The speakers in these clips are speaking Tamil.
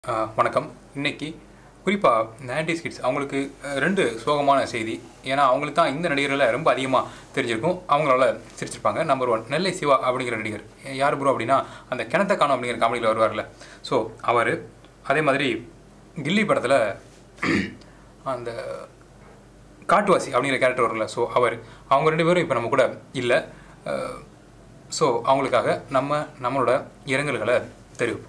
வணக்கம். இன்னைக்கு குறிப்பாக 90s கிட்ஸ் அவங்களுக்கு ரெண்டு சோகமான செய்தி. ஏன்னா அவங்களுக்கு தான் இந்த நடிகர்களை ரொம்ப அதிகமாக தெரிஞ்சிருக்கும், அவங்களால சிரிச்சிருப்பாங்க. நம்பர் 1 நெல்லை சிவா அப்படிங்கிற நடிகர். யார் ப்ரோ அப்படின்னா அந்த கிணத்த காணும் அப்படிங்கிற காமெடியில் வருவார்ல, ஸோ அவர். அதே மாதிரி கில்லி படத்தில் அந்த காட்டுவாசி அப்படிங்கிற கேரக்டர் வரும்ல, ஸோ அவர். அவங்க ரெண்டு பேரும் இப்போ நம்ம கூட இல்லை. ஸோ அவங்களுக்காக நம்மளோட இரங்கல்களை தெரிவிப்போம்.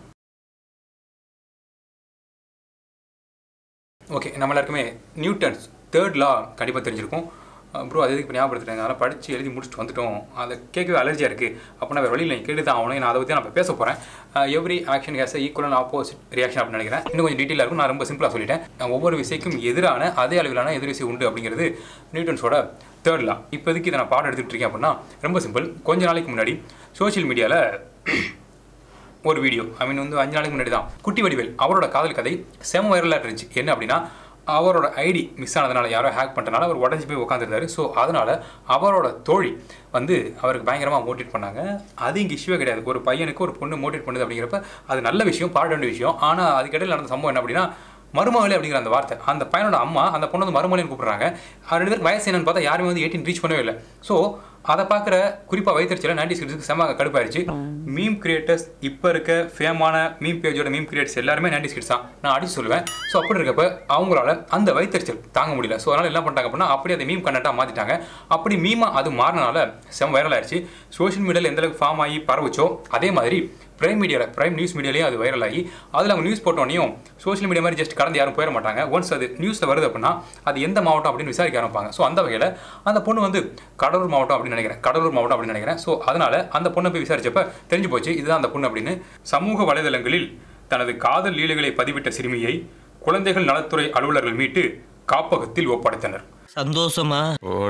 ஓகே, நம்ம எல்லாருக்குமே நியூட்டன்ஸ் 3rd law கண்டிப்பாக தெரிஞ்சிருக்கும். ப்ரோ அது எதுக்கு இப்போ ஞாபகப்படுத்துறேன், அதெல்லாம் படித்து எழுதி முடிச்சுட்டு வந்துட்டோம், அதை கேட்கவே அலர்ஜியாக இருக்குது அப்படின்னா வேறு வழியில் நீங்கள் கேட்டு தான் ஆகணும். நான் அதை பற்றி நான் பேச போகிறேன். Every action has equal and opposite reaction அப்படின்னு நினைக்கிறேன். இன்னும் கொஞ்சம் டீட்டெயிலாக இருக்கும், நான் ரொம்ப சிம்பிளாக சொல்லிட்டேன். ஒவ்வொரு விஷயக்கும் எதிரான அதே அளவிலான எதிர் விஷயம் உண்டு அப்படிங்கிறது நியூட்டன்ஸோட 3rd law. இப்போதைக்கு இதை நான் பாடம் எடுத்துகிட்டு இருக்கேன் அப்படின்னா ரொம்ப சிம்பிள். கொஞ்ச நாளைக்கு முன்னாடி சோஷியல் மீடியாவில் ஒரு வீடியோ, வந்து 5 நாளைக்கு முன்னாடி தான், குட்டி வடிவேல் அவரோட காதல் கதை செம வைரலாக இருந்துச்சு. என்ன அப்படின்னா, அவரோட ஐடி மிஸ் ஆனதுனால, யாரோ ஹேக் பண்ணுறதுனால அவர் உடஞ்சி போய் உட்காந்துருந்தாரு. ஸோ அதனால் அவரோட தோழி அவருக்கு பயங்கரமாக மோட்டிவேட் பண்ணாங்க. அது இங்கே இஷ்யூவே கிடையாது. ஒரு பையனுக்கு ஒரு பொண்ணு மோட்டிவேட் பண்ணுது அப்படிங்கிறப்ப அது நல்ல விஷயம், பாட வேண்டிய விஷயம். ஆனால் அதுக்கிடையில் நடந்த சம்பவம் என்ன அப்படின்னா, மருமகளே அப்படிங்கிற அந்த வார்த்தை. அந்த பையனோட அம்மா அந்த பொண்ணு மருமகளேன்னு கூப்பிட்றாங்க. 2 பேருக்கு வயசு என்னன்னு பார்த்தா யாருமே 18 ரீச் பண்ணவே இல்லை. ஸோ அதை பார்க்குற குறிப்பாக வைத்தறிச்சல 90s கிட்ஸுக்கு செம கடுப்பாயிருச்சு. மீம் கிரியேட்டர்ஸ், இப்போ இருக்க ஃபேமான மீம் பேஜோட மீம் கிரியேட்டர்ஸ் எல்லாருமே 90s கிட்ஸ் தான், நான் அடிச்சு சொல்லுவேன். ஸோ அப்படி இருக்கப்போ அவங்களால அந்த வைத்தறிச்சல் தாங்க முடியல. ஸோ அதனால் என்ன பண்ணிட்டாங்க அப்படின்னா, அப்படி அதை மீம் கண்டென்ட்டாக மாற்றிட்டாங்க. அப்படி மீமாக அது மாறினால செம வைரல் ஆயிடுச்சு. சோஷியல் மீடியாவில் எந்தளவுக்கு ஃபார்ம் ஆகி பரவச்சோ, அதே மாதிரி பிரைம் நியூஸ் மீடியாலேயும் அது வைரல் ஆகி, அதில் அவங்க நியூஸ் போட்டோன்னையும் சோஷியல் மீடியா மாதிரி ஜஸ்ட் கடந்து யாரும் போயிட மாட்டாங்க. ஒன்ஸ் அது நியூஸில் வருது அப்படின்னா அது எந்த மாவட்டம் அப்படின்னு விசாரிக்க ஆரம்பிப்பாங்க. ஸோ அந்த வகையில் அந்த பொண்ணு கடலூர் மாவட்டம் அப்படின்னு நினைக்கிறேன். ஸோ அதனால் அந்த பொண்ணை போய் விசாரிச்சப்ப தெரிஞ்சு போச்சு இதுதான் அந்த பொண்ணு அப்படின்னு. சமூக வலைதளங்களில் தனது காதல் லீலைகளை பதிவிட்ட சிறுமியை குழந்தைகள் நலத்துறை அலுவலர்கள் மீட்டு காப்பகத்தில் ஒப்படைத்தனர். சந்தோஷமா?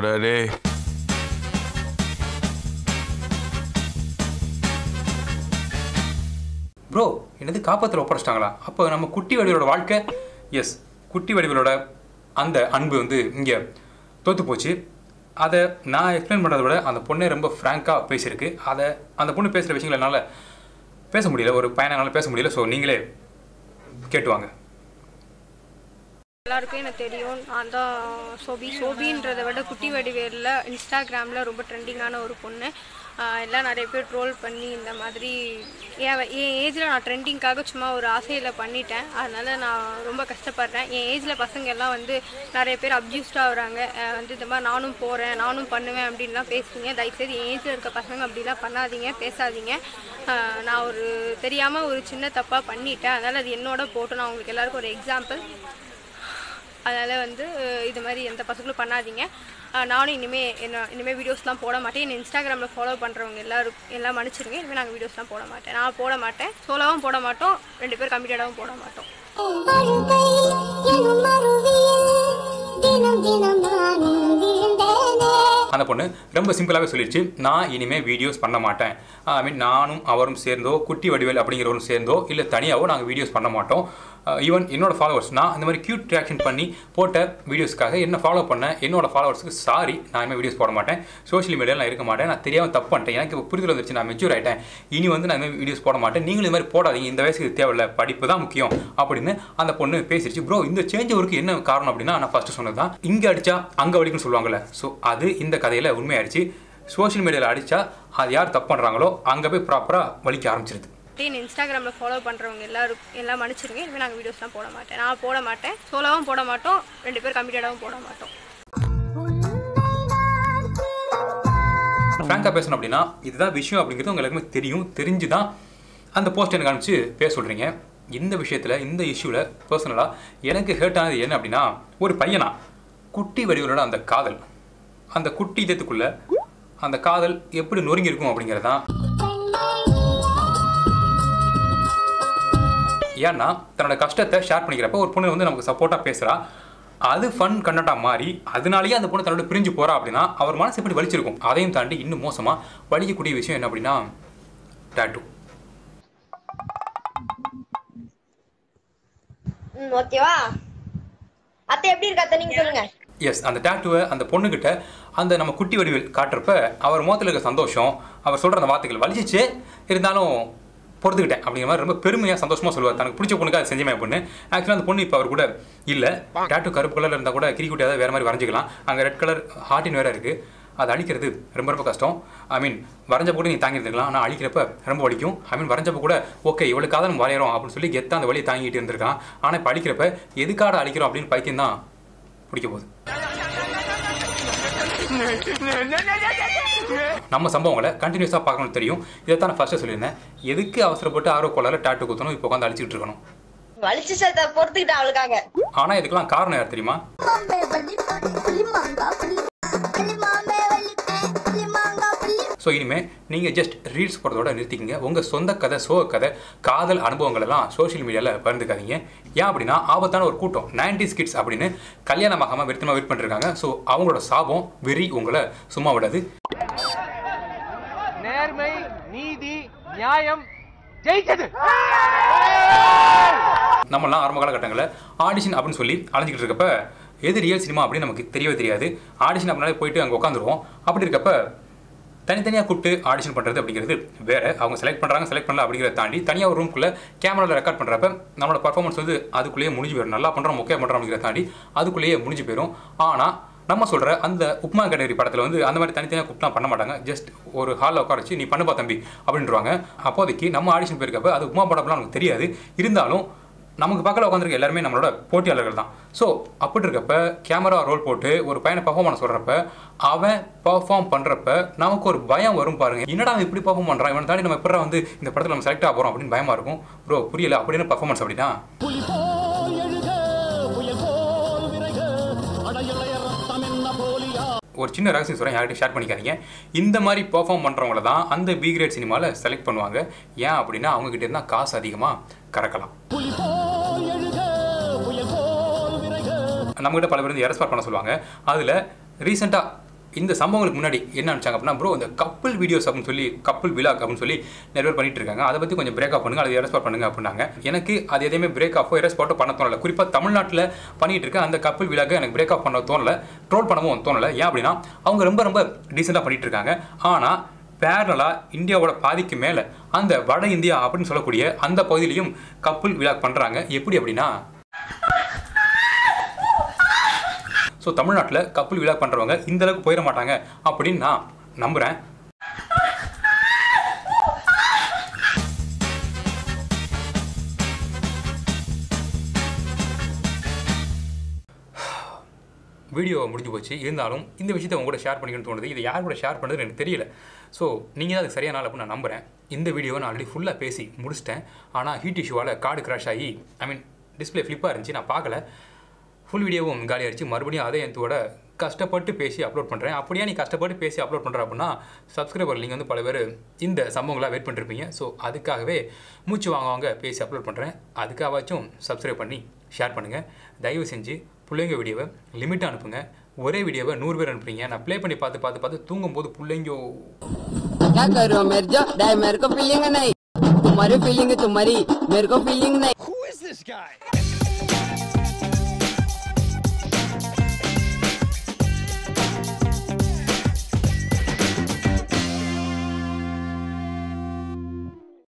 ப்ரோ என்னது காப்பகத்தில் ஒப்படைச்சிட்டாங்களா? அப்போ நம்ம குட்டி வடிவேலோட வாழ்க்கை, எஸ், குட்டி வடிவேலோட அந்த அன்பு இங்கே தோற்று போச்சு. அதை நான் எக்ஸ்பிளைன் பண்ணுறத விட அந்த பொண்ணே ரொம்ப ஃப்ராங்காக பேசியிருக்கு. அதை அந்த பொண்ணு பேசுகிற விஷயங்கள் என்னால் பேச முடியல, ஒரு பையனால் பேச முடியல. ஸோ நீங்களே கேட்டுவாங்க. எல்லாருக்கும் எனக்கு தெரியும், நான் தான் சோபின்றதை விட குட்டி வடிவேலில் இன்ஸ்டாகிராமில் ரொம்ப ட்ரெண்டிங்கான ஒரு பொண்ணு. எல்லாம் நிறைய பேர் ட்ரோல் பண்ணி இந்த மாதிரி என் ஏஜில் நான் ட்ரெண்டிங்காக சும்மா ஒரு ஆசையில் பண்ணிட்டேன். அதனால் நான் ரொம்ப கஷ்டப்படுறேன். என் ஏஜில் பசங்க எல்லாம் நிறைய பேர் அப்யூஸ்டாக வராங்க. இந்த மாதிரி நானும் போகிறேன், நானும் பண்ணுவேன் அப்படின்லாம் பேசுவீங்க. தயவுசெய்து என் ஏஜில் இருக்க பசங்க அப்படிலாம் பண்ணாதீங்க, பேசாதீங்க. நான் தெரியாமல் ஒரு சின்ன தப்பாக பண்ணிட்டேன். அதனால் அது என்னோட போட்டு நான் உங்களுக்கு எல்லாருக்கும் ஒரு எக்ஸாம்பிள். அதனால் இது மாதிரி எந்த பசங்களும் பண்ணாதீங்க. நானும் இனிமேல் வீடியோஸ்லாம் போட மாட்டேன். என்னை இன்ஸ்டாகிராமில் ஃபாலோ பண்ணுறவங்க எல்லாம் மன்னிச்சிருங்க. இனிமேல் நாங்கள் வீடியோஸ்லாம் போட மாட்டேன். நான் போட மாட்டேன், சோலோவும் போட மாட்டோம், 2 பேர் கம்மிட்டடாகவும் போட மாட்டோம். அந்த பொண்ணு ரொம்ப சிம்பிளாகவே சொல்லிடுச்சு, நான் இனிமேல் வீடியோஸ் பண்ண மாட்டேன். நானும் அவரும் சேர்ந்தோ, குட்டி வடிவேல் அப்படிங்கிறவரும் சேர்ந்தோ, இல்லை தனியாகவோ நாங்கள் வீடியோஸ் பண்ண மாட்டோம். ஈவன் என்னோட ஃபாலோவர்ஸ், நான் இந்த மாதிரி க்யூட் ரியாக்ஷன் பண்ணி போட்ட வீடியோஸ்க்காக என்ன ஃபாலோ பண்ண என்னோட ஃபாலோவர்ஸுக்கு சாரி, நான் இனிமேல் வீடியோஸ் போட மாட்டேன், சோஷியல் மீடியாவில் நான் இருக்க மாட்டேன், நான் தெரியாமல் தப்பு பண்ணிட்டேன், எனக்கு இப்போ புரிதல் வந்துருச்சு, நான் மெச்சூர் ஆகிட்டேன், இனி நான் இனிமேல் வீடியோஸ் போட மாட்டேன், நீங்களும் இது மாதிரி போடாதீங்க, இந்த வயசுக்கு தேவையில்லை, படிப்பு தான் முக்கியம் அப்படின்னு அந்த பொண்ணு பேசிடுச்சு. ப்ரோ இந்த சேஞ்ச் ஒர்க்கு என்ன காரணம் அப்படின்னா, நான் ஃபஸ்ட்டு சொன்னது தான், இங்கே அடித்தா அங்கே வலிக்குன்னு சொல்லுவாங்கள்ல. ஸோ அது இந்த கதையில் உண்மையாயிடுச்சு. சோஷியல் மீடியாவில் அடித்தா அது யார் தப்பு பண்ணுறாங்களோ அங்கே போய் ப்ராப்பராக வலிக்க ஆரம்பிச்சிருது. இன்ஸ்டாகிராமில் ஃபாலோ பண்ணுறவங்க எல்லாம் மன்னிச்சிருங்க. இனிமேல் நாங்கள் வீடியோஸ்லாம் போட மாட்டேன். நான் போட மாட்டேன், சோலோவும் போட மாட்டோம், 2 பேர் கம்மிட்டடாகவும் போட மாட்டோம். ஃப்ராங்காக பேசணும் அப்படின்னா இதுதான் விஷயம் அப்படிங்கிறது உங்களுக்கு தெரியும். தெரிஞ்சு தான் அந்த போஸ்ட் எனக்கு அனுப்பிச்சு பேச சொல்கிறீங்க. இந்த விஷயத்தில், இந்த இஷ்யூவில் பர்சனலாக எனக்கு ஹேர்ட் ஆனது என்ன அப்படின்னா, ஒரு பையனா குட்டி வடிவேலோட அந்த காதல், அந்த குட்டி இதயத்துக்குள்ளே அந்த காதல் எப்படி நொறுங்கியிருக்கும் அப்படிங்கிறது தான். ஏன்னா தன்னோட கஷ்டத்தை ஷேர் பண்ணிக்கிறப்ப ஒரு பொண்ணு நமக்கு சப்போர்ட்டாக பேசுகிறா, அது ஃபன் கண்டென்ட்டாக மாறி அதனாலேயே அந்த பொண்ணு தன்னோட பிரிஞ்சு போகிறா அப்படின்னா அவர் மனசு எப்படி வலிச்சிருக்கும். அதையும் தாண்டி இன்னும் மோசமாக வலிக்கக்கூடிய விஷயம் என்ன அப்படின்னா, டாட்டூ. ஓகேவா அத்தை, எப்படி இருக்க நீங்க சொல்லுங்க. எஸ், அந்த டாட்டூவை அந்த பொண்ணுக்கிட்ட அந்த நம்ம குட்டி வடிவேல் காட்டுறப்ப அவர் முகத்தில் இருக்க சந்தோஷம், அவர் சொல்கிற அந்த வார்த்தைகள் வலிச்சிச்சு. இருந்தாலும் பொறுத்துக்கிட்டேன் அப்படிங்கிற மாதிரி ரொம்ப பெருமையாக சந்தோஷமாக சொல்லுவார். தனக்கு பிடிச்ச பொண்ணுக்கு அது செஞ்சமே பொண்ணு. ஆக்சுவலாக அந்த பொண்ணு இப்போ அவர் கூட இல்லை. டேட்டு கருப்பு கலரில் இருந்தால் கூட கிரிக்குட்டி ஏதாவது வேறு மாதிரி வரைஞ்சிக்கலாம். அங்கே ரெட் கலர் ஹார்ட்டின் வேறு இருக்குது. அதை அழிக்கிறது ரொம்ப கஷ்டம். ஐ மீன் வரைஞ்சப்போ கூட நீ தாங்கியிருந்துருக்கலாம், ஆனால் அழிக்கிறப்ப ரொம்ப வலிக்கும். ஐ மீன் வரைஞ்சப்போ கூட ஓகே இவளுக்காக நம்ம வரைகிறோம் அப்படின்னு சொல்லி கெத்தான் அந்த வழியை தாங்கிட்டு இருந்திருக்கலாம். ஆனால் இப்போ அழிக்கிறப்ப எதுக்காக அழிக்கிறோம் அப்படின்னு பைத்தியம் தான் பிடிக்க போகுது. நம்ம சம்பவங்களை கண்டினியூஸாக பார்க்கணும்னு தெரியும். இதை தான் நான் ஃபர்ஸ்ட்டு சொல்லியிருந்தேன். எதுக்கு அவசரப்பட்டு ஆர்வ கோளாறுல டாட்டு குத்தணும், இப்போ உட்காந்து அழிச்சிட்டு இருக்கணும். ஆனா இதுக்கெல்லாம் காரணம் யார் தெரியுமா? ஸோ இனிமேல் நீங்கள் ஜஸ்ட் ரீல்ஸ் போடுறதோட நிறுத்திக்கிங்க. உங்கள் சொந்த கதை, சோக கதை, காதல் அனுபவங்கள் எல்லாம் சோஷியல் மீடியாவில் பகிர்ந்துக்காதீங்க. ஏன் அப்படின்னா ஆபத்தான ஒரு கூட்டம் 90s கிட்ஸ் அப்படின்னு கல்யாணமாகாமல் வெறுத்தமாக வெயிட் பண்ணிருக்காங்க. ஸோ அவங்களோட சாபம் வெறி உங்களை சும்மா விடாது. நேர்மை, நீதி, நியாயம் ஜெயிச்சது. நம்மளாம் ஆரம்ப காலகட்டங்களில் ஆடிஷன் அப்படின்னு சொல்லி அலைஞ்சிக்கிட்டு இருக்கப்ப எது ரியல் சினிமா அப்படின்னு நமக்கு தெரியவே தெரியாது. ஆடிஷன் அப்படின்னாலே போயிட்டு அங்கே உட்காந்துருவோம். அப்படி இருக்கப்ப தனித்தனியாக கூப்பிட்டு ஆடிஷன் பண்ணுறது அப்படிங்கிறது வேறு. அவங்க செலக்ட் பண்ணுறாங்க, செலக்ட் பண்ணல அப்படிங்கிறத தாண்டி தனியாக ஒரு ரூம்குள்ளே கேமராவில் ரெக்கார்ட் பண்ணுறப்ப நம்மளோட பர்ஃபார்மன்ஸ் வந்து அதுக்குள்ளேயே முடிஞ்சு போயிடும். நல்லா பண்ணுறோம், முக்கியம் பண்ணுறோம் அப்படிங்கிறத தாண்டி அதுக்குள்ளேயே முடிஞ்சு போயிடும். ஆனால் நம்ம சொல்கிற அந்த உப்மா கேட்டகரி படத்தில் வந்து அந்த மாதிரி தனித்தனியாக கூப்பிட்டுலாம் பண்ண மாட்டாங்க. ஜஸ்ட் ஒரு ஹாலில் உட்கார வச்சு நீ பண்ணுப்பா தம்பி அப்படின்றாங்க. அப்போதைக்கு நம்ம ஆடிஷன் போயிருக்கப்ப அது உப்மா படம்லாம் நமக்கு தெரியாது. இருந்தாலும் நமக்கு பக்கத்தில் உட்காந்துருக்க எல்லாருமே நம்மளோட போட்டியாளர்கள் தான். ஸோ அப்படி இருக்கப்ப கேமரா ரோல் போட்டு ஒரு பையனை பர்ஃபார்ம் பண்ண சொல்கிறப்ப அவன் பர்ஃபார்ம் பண்ணுறப்ப நமக்கு ஒரு பயம் வரும் பாருங்க. என்னடா அவன் இப்படி பர்ஃபார்ம் பண்ணுறான், இவனை தாண்டி நம்ம எப்படா வந்து இந்த படத்தில் நம்ம செலக்ட் ஆக போகிறோம் அப்படின்னு பயமாக இருக்கும். ப்ரோ புரியல அப்படின்னு பர்ஃபார்மன்ஸ் அப்படின்னா ஒரு சின்ன ரகசியம் சொல்கிறேன், யார்கிட்ட ஷேர் பண்ணிக்காதீங்க. இந்த மாதிரி பெர்ஃபார்ம் பண்ணுறவங்கள தான் அந்த பி கிரேட் சினிமாவில் செலக்ட் பண்ணுவாங்க. ஏன் அப்படின்னா அவங்ககிட்ட இருந்தால் காசு அதிகமாக கறக்கலாம். நம்மகிட்ட பல பேர் வந்து எரஸ்பாட் பண்ண சொல்லுவாங்க. அதில் ரீசெண்டாக இந்த சம்பவங்களுக்கு முன்னாடி என்ன நினச்சாங்க அப்படின்னா ப்ரோ இந்த கப்புள் வீடியோஸ் அப்படின்னு சொல்லி கப்புள் விலாக் அப்படின்னு சொல்லி நிறைய பேர் பண்ணிட்டு இருக்காங்க. அதை பற்றி கொஞ்சம் பிரேக் ஆஃப் பண்ணுங்க, அதை எரஸ்பாட் பண்ணுங்க அப்படின்னாங்க. எனக்கு அது எதையுமே பிரேக் ஆஃபோ எரஸ்பாட்டோ பண்ண தோணலை. குறிப்பாக தமிழ்நாட்டில் பண்ணிட்டு இருக்க அந்த கப்புள் விலாக எனக்கு பிரேக் ஆஃப் பண்ண தோணலை, ட்ரோல் பண்ணவும் தோணலை. ஏன் அப்படின்னா அவங்க ரொம்ப டீசெண்டாக பண்ணிட்டு இருக்காங்க. ஆனால் பேரலாக இந்தியாவோட பாதிக்கு மேலே அந்த வட இந்தியா அப்படின்னு சொல்லக்கூடிய அந்த பகுதியிலையும் கப்புள் விலாக் பண்ணுறாங்க. எப்படி அப்படின்னா ஸோ தமிழ்நாட்டில் கப்புள் விலாக் பண்ணுறவங்க இந்தளவுக்கு போயிட மாட்டாங்க அப்படின்னு நான் நம்புகிறேன். வீடியோ முடிஞ்சு போச்சு. இருந்தாலும் இந்த விஷயத்தை உங்க கூட ஷேர் பண்ணிக்கணும்னு தோணுது. இதை யார் கூட ஷேர் பண்ணுறது எனக்கு தெரியல. ஸோ நீங்கள் தான் அதுக்கு சரியான நாள் அப்படின்னு நான் நம்புகிறேன். இந்த வீடியோவை நான் ஆல்ரெடி ஃபுல்லாக பேசி முடிச்சிட்டேன். ஆனால் ஹீட் இஷ்யூவால் கார்டு கிராஷ் ஆகி டிஸ்பிளே ஃப்ளிப்பாக இருந்துச்சு, நான் பார்க்கல. ஃபுல் வீடியோவும் காலி ஆயிடுச்சு. மறுபடியும் அதே எந்தோட கஷ்டப்பட்டு பேசி அப்லோட் பண்ணுறேன். அப்படியே நீ கஷ்டப்பட்டு பேசி அப்லோட் பண்ணுற அப்படின்னா சப்ஸ்கிரைபர் நீங்கள் வந்து பல பேர் இந்த சம்பவங்களாக வெயிட் பண்ணிருப்பீங்க. ஸோ அதுக்காகவே மூச்சு வாங்க பேசி அப்லோட் பண்ணுறேன். அதுக்காகவாச்சும் சப்ஸ்கிரைப் பண்ணி ஷேர் பண்ணுங்கள். தயவு செஞ்சு பிள்ளைங்க வீடியோவை லிமிட்டாக அனுப்புங்க. ஒரே வீடியோவை 100 பேர் அனுப்புறீங்க. நான் ப்ளே பண்ணி பார்த்து தூங்கும்போது பிள்ளைங்கோ क्या करो मेरे जो डाय मेरे को फीलिंग नहीं तुम्हारी फीलिंग है तुम्हारी मेरे को फीलिंग नहीं. Who is this guy?